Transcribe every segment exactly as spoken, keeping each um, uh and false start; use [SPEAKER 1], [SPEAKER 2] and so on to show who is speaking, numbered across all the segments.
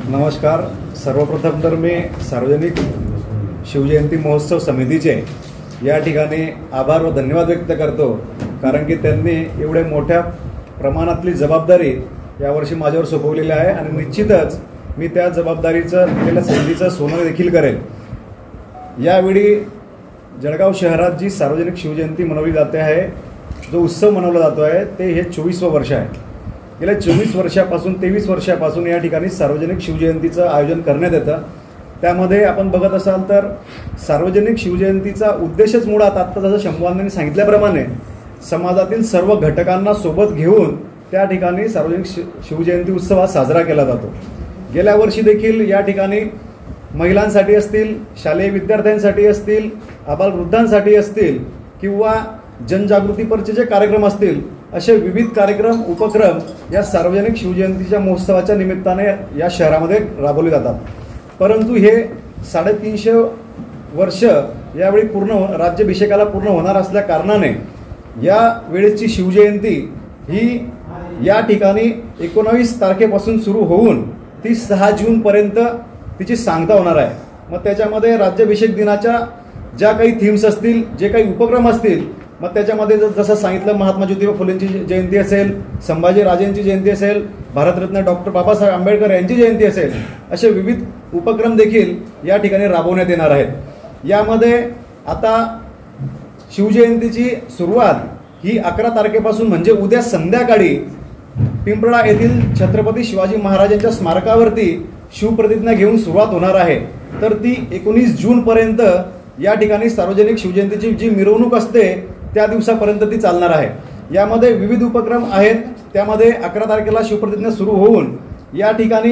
[SPEAKER 1] नमस्कार. सर्वप्रथम तर मी सार्वजनिक शिवजयंती महोत्सव समितीचे या ठिकाणी आभार व धन्यवाद व्यक्त करतो, कारण की त्यांनी एवढ्या मोठ्या प्रमाणातली जबाबदारी यावर्षी माझ्यावर सोपवलेली आहे आणि निश्चितच मी त्या जबाबदारीचं दिलेल्या संधीचं सोनं देखील करेल. यावेळी जळगाव शहरात जी सार्वजनिक शिवजयंती मनवली जाते आहे, जो उत्सव मनवला जातो आहे, ते हे चोवीसवं वर्ष आहे. गेल्या चोवीस वर्षापासून तेवीस वर्षापासून या ठिकाणी सार्वजनिक शिवजयंतीचं आयोजन करण्यात येतं. त्यामध्ये आपण बघत असाल तर सार्वजनिक शिवजयंतीचा उद्देशच मुळात आत्ता जसं शंभूवांनी सांगितल्याप्रमाणे समाजातील सर्व घटकांना सोबत घेऊन त्या ठिकाणी सार्वजनिक शिवजयंती उत्सव हा साजरा केला जातो. गेल्या वर्षी देखील या ठिकाणी महिलांसाठी असतील, शालेय विद्यार्थ्यांसाठी असतील, आबालवृद्धांसाठी असतील किंवा जनजागृतीपरचे जे कार्यक्रम असतील, असे विविध कार्यक्रम उपक्रम या सार्वजनिक शिवजयंतीच्या महोत्सवाच्या निमित्ताने या शहरामध्ये राबवले जातात. परंतु हे साडेतीनशे वर्ष यावेळी पूर्ण राज्याभिषेकाला पूर्ण होणार असल्या कारणाने या वेळेची शिवजयंती ही या ठिकाणी एकोणावीस तारखेपासून सुरू होऊन ती सहा जूनपर्यंत तिची सांगता होणार आहे. मग त्याच्यामध्ये राज्याभिषेक दिनाच्या ज्या काही थीम्स असतील, जे काही उपक्रम असतील, मग त्याच्यामध्ये जसं सांगितलं महात्मा ज्योतिबा फुलेंची जयंती असेल, संभाजी राजेंची जयंती असेल, भारतरत्न डॉक्टर बाबासाहेब आंबेडकर यांची जयंती असेल, असे विविध उपक्रम देखील या ठिकाणी राबवण्यात येणार आहेत. यामध्ये आता शिवजयंतीची सुरुवात ही अकरा तारखेपासून म्हणजे उद्या संध्याकाळी पिंपळा येथील छत्रपती शिवाजी महाराजांच्या स्मारकावरती शिवप्रतिज्ञा घेऊन सुरुवात होणार आहे. तर ती एकोणीस जूनपर्यंत या ठिकाणी सार्वजनिक शिवजयंतीची जी मिरवणूक असते त्या दिवसापर्यंत ती चालणार आहे. यामध्ये विविध उपक्रम आहेत. त्यामध्ये अकरा तारखेला शिवप्रतिज्ञा सुरू होऊन या ठिकाणी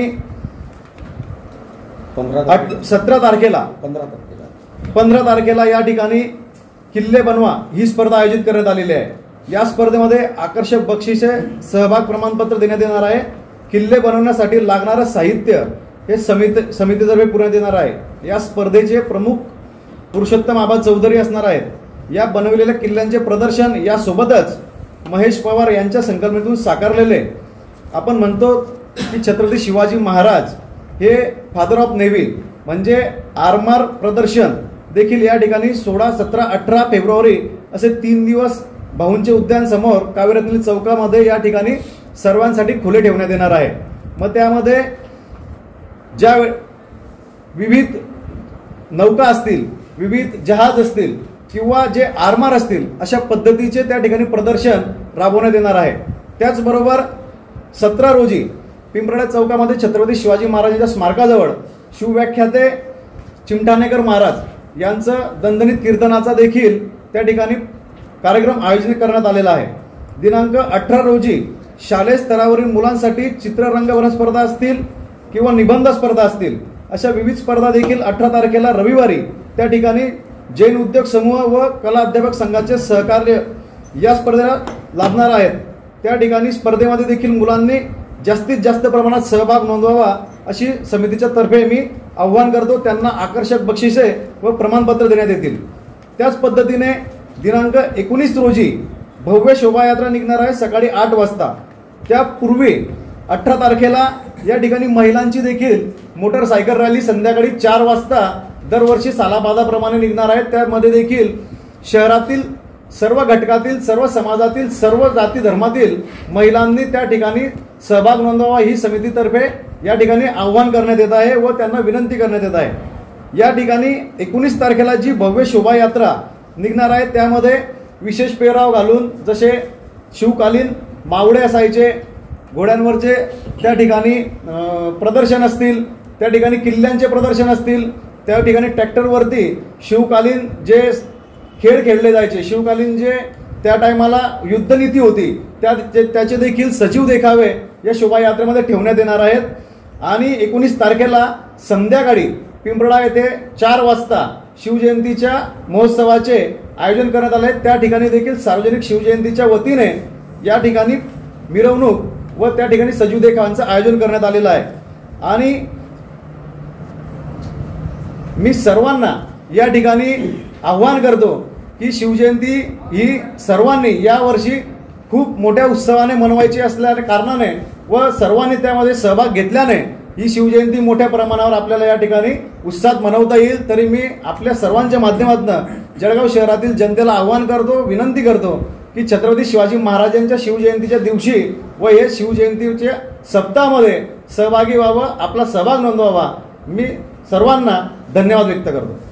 [SPEAKER 1] सतरा तारखेला पंधरा तारखेला पंधरा तारखेला या ठिकाणी किल्ले बनवा ही स्पर्धा आयोजित करण्यात आलेली आहे. या स्पर्धेमध्ये आकर्षक बक्षिसे, सहभाग प्रमाणपत्र देण्यात येणार आहे. किल्ले बनवण्यासाठी लागणारं साहित्य हे समिती समितीतर्फे पुरवण्यात येणार आहे. या स्पर्धेचे प्रमुख पुरुषोत्तम आबा चौधरी असणार आहेत. या बनवलेल्या किल्ल्यांचे प्रदर्शन यासोबतच महेश पवार यांच्या संकल्पनेतून साकारलेले आपण म्हणतो की छत्रपती शिवाजी महाराज हे फादर ऑफ नेव्ही म्हणजे आरमार प्रदर्शन देखील या ठिकाणी सोळा सतरा अठरा फेब्रुवारी असे तीन दिवस भाऊंचे उद्यान समोर कावेरत्नी चौकामध्ये या ठिकाणी सर्वांसाठी खुले ठेवण्यात येणार आहे. मग त्यामध्ये ज्या विविध नौका असतील, विविध जहाज असतील किंवा जे आरमार असतील, अशा पद्धतीचे त्या ठिकाणी प्रदर्शन राबवण्यात येणार आहे. त्याचबरोबर सतरा रोजी पिंपळा चौकामध्ये छत्रपती शिवाजी महाराजांच्या स्मारकाजवळ शिवव्याख्याते चिमठाणेकर महाराज यांचं दणदणीत कीर्तनाचा देखील त्या ठिकाणी कार्यक्रम आयोजित करण्यात आलेला आहे. दिनांक अठरा रोजी शालेय स्तरावरील मुलांसाठी चित्ररंगवर्ण स्पर्धा असतील किंवा निबंध स्पर्धा असतील, अशा विविध स्पर्धा देखील अठरा तारखेला रविवारी त्या ठिकाणी जैन उद्योग समूह व कला अध्यापक संघाचे सहकार्य या स्पर्धेला लाभणार आहेत. त्या ठिकाणी स्पर्धेमध्ये देखील मुलांनी जास्तीत जास्त प्रमाणात सहभाग नोंदवावा अशी समितीच्या तर्फे मी आव्हान करतो. त्यांना आकर्षक बक्षिसे व प्रमाणपत्र देण्यात येतील. त्याच पद्धतीने दिनांक एकोणीस रोजी भव्य शोभायात्रा निघणार आहे सकाळी आठ वाजता. त्यापूर्वी अठरा तारखेला या ठिकाणी महिलांची देखील मोटरसायकल रॅली संध्याकाळी चार वाजता दरवर्षी सालाबादाप्रमाणे निघणार आहेत. त्यामध्ये देखील शहरातील सर्व घटकातील, सर्व समाजातील, सर्व जाती धर्मातील महिलांनी त्या ठिकाणी सहभाग नोंदवावा ही समितीतर्फे या ठिकाणी आव्हान करण्यात येत आहे व त्यांना विनंती करण्यात येत आहे. या ठिकाणी एकोणीस तारखेला जी भव्य शोभायात्रा निघणार आहे त्यामध्ये विशेष पेहराव घालून जसे शिवकालीन मावळे असायचे, घोड्यांवरचे त्या ठिकाणी प्रदर्शन असतील, त्या ठिकाणी किल्ल्यांचे प्रदर्शन असतील, त्या ठिकाणी ट्रॅक्टरवरती शिवकालीन जे खेळ खेळले जायचे, शिवकालीन जे त्या टायमाला युद्धनीती होती त्या त्याचे देखील सजीव देखावे या शोभायात्रेमध्ये ठेवण्यात येणार आहेत. आणि एकोणीस तारखेला संध्याकाळी पिंपळा येथे चार वाजता शिवजयंतीच्या महोत्सवाचे आयोजन करण्यात आले. त्या ठिकाणी देखील सार्वजनिक शिवजयंतीच्या वतीने या ठिकाणी मिरवणूक व त्या ठिकाणी सजीव देखावांचं आयोजन करण्यात आलेलं आहे. आणि मी सर्वांना या ठिकाणी आव्हान करतो की शिवजयंती ही सर्वांनी यावर्षी खूप मोठ्या उत्सवाने मनवायची असल्या कारणाने व सर्वांनी त्यामध्ये सहभाग घेतल्याने ही शिवजयंती मोठ्या प्रमाणावर आपल्याला या ठिकाणी उत्साहात मनवता येईल. तरी मी आपल्या सर्वांच्या माध्यमातून जळगाव शहरातील जनतेला आवाहन करतो, विनंती करतो की छत्रपती शिवाजी महाराजांच्या शिवजयंतीच्या दिवशी व हे शिवजयंतीच्या सप्ताहामध्ये सहभागी व्हावं, आपला सहभाग नोंदवावा. मी सर्वांना धन्यवाद व्यक्त करतो.